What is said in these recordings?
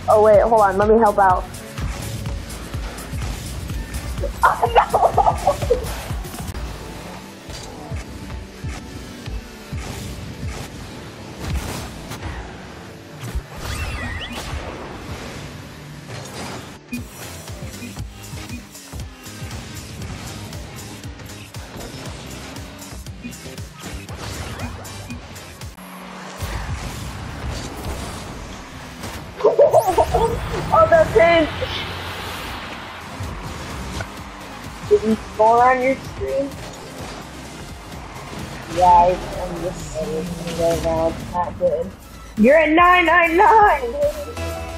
Oh wait, hold on, let me help out. Oh, that pinch! Did you score on your screen? Yeah, I'm just editing right now. It's not good. You're at 999!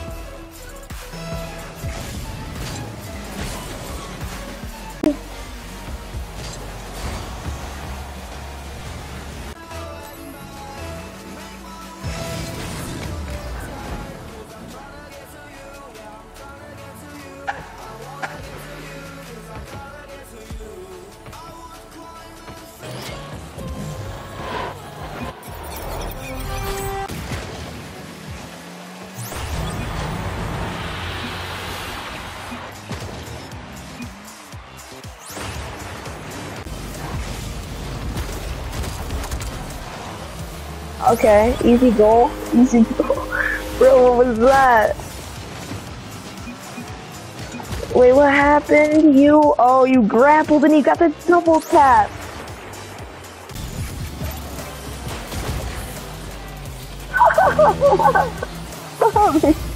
Okay, easy goal. Easy goal. Bro, what was that? Wait, what happened? You grappled and you got the double tap. Oh,